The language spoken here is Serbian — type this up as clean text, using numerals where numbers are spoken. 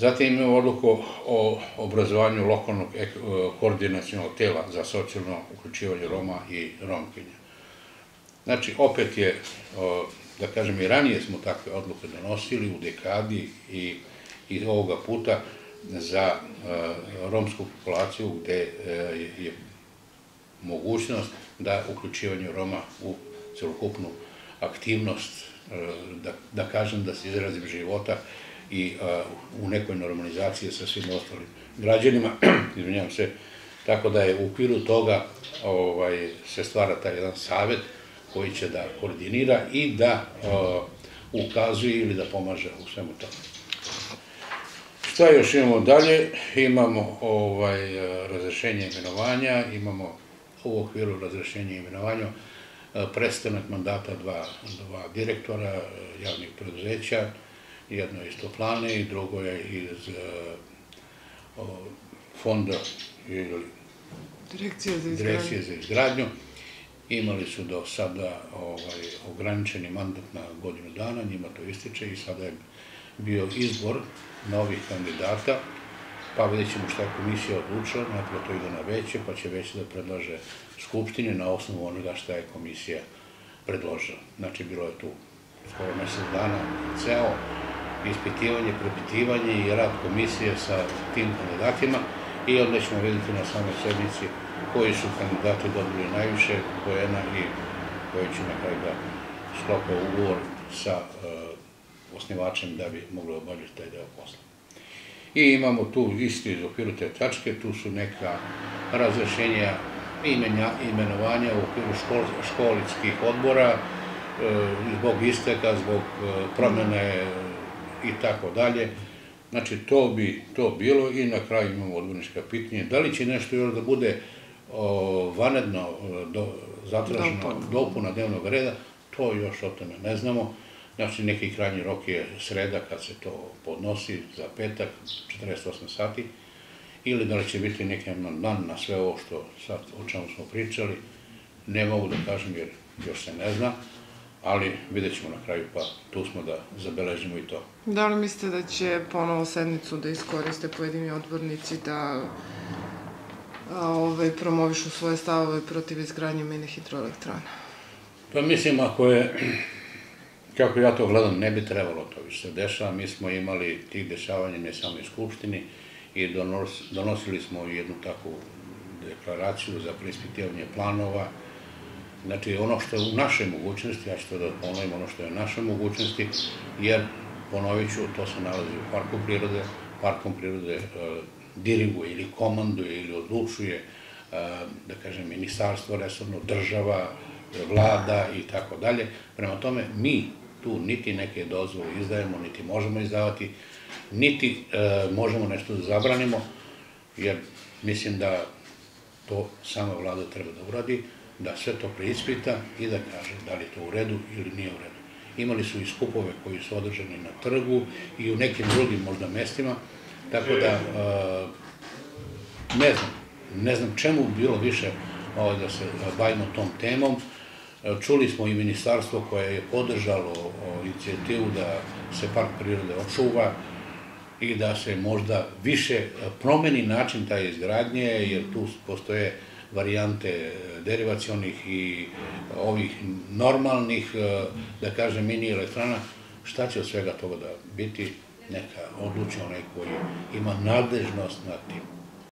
Zatim imamo odluku o obrazovanju lokalnog koordinacionog tela za socijalno uključivanje Roma i Romkinja. Znači, opet je, da kažem, i ranije smo takve odluke donosili u dekadi i ovoga puta za romsku populaciju gde je mogućnost da uključivanje Roma u celokupnu aktivnost, da kažem, da se izrazim, života i u nekoj normalizaciji sa svim ostalim građanima, izvinjavam se, tako da je u okviru toga se stvara taj jedan savet koji će da koordinira i da ukazuje ili da pomaže u svemu tome. Šta još imamo dalje? Imamo razrešenje imenovanja, imamo u okviru razrešenja imenovanja prestanak mandata dva direktora javnih preduzeća, jedno je iz Toplane i drugo je iz fonda ili Direkcije za izgradnju. Imali su do sada ograničeni mandat na godinu dana, njima to ističe i sada je bio izbor novih kandidata, pa vidjet ćemo šta je komisija odlučila, najprije to ide na veće, pa će veće da predlaže Skupštini na osnovu onoga šta je komisija predložila. Znači, bilo je tu skoro mesec dana ceo ispitivanje, prepitivanje i rad komisije sa tim kandidatima i onda ćemo vidjeti na samoj sednici koji su kandidati dobili najviše poena i koji će na kraju da sklope ugovor sa osnivačem da bi mogli obavljati taj deo posla. I imamo tu isto iz okviru te tačke, tu su neka razrešenja imenovanja u okviru školskih odbora, zbog isteka, zbog promene i tako dalje. Znači, to bi to bilo i na kraju imamo odbornička pitanja. Da li će nešto još da bude vanredno zatraženo dopuna dnevnog reda, to još o tome ne znamo. Znači, neki krajnji rok je sreda kad se to podnosi za petak, 48 sati, ili da li će biti neki amandman na sve ovo što sad o čemu smo pričali, ne mogu da kažem jer još se ne zna, ali vidjet ćemo na kraju, pa tu smo da zabeležimo i to. Da li mislite da će ponovo sednicu da iskoriste pojedini odbornici da promovišu svoje stavove protiv izgradnje mini hidroelektrana? Pa mislim, ako je, kako ja to gledam, ne bi trebalo to više se dešava. Mi smo imali tih dešavanja ne samo u Skupštini i donosili smo jednu takvu deklaraciju za preispitivanje planova. Znači, ono što je u našoj mogućnosti, ja ću to da ponovim, ono što je u našoj mogućnosti, jer, ponovit ću, to se nalazi u parku prirode, parkom prirode diriguje ili komanduje ili odlučuje, da kažem, ministarstvo, resorno, država, vlada i tako dalje. Prema tome, mi tu niti neke dozvole izdajemo, niti možemo izdavati, niti možemo nešto da zabranimo, jer mislim da to sama vlada treba da uradi, da sve to preispita i da kaže da li je to u redu ili nije u redu. Imali su i skupove koji su održani na trgu i u nekim drugim možda mestima, tako da ne znam čemu bi bilo više da se bavimo tom temom. Čuli smo i ministarstvo koje je podržalo inicijativu da se park prirode očuva i da se možda više promeni način taj izgradnje, jer tu postoje varijante derivacionih i ovih normalnih, da kažem, mini elektrana. Šta će od svega toga da biti, neka odluči onaj koji ima nadležnost nad tim.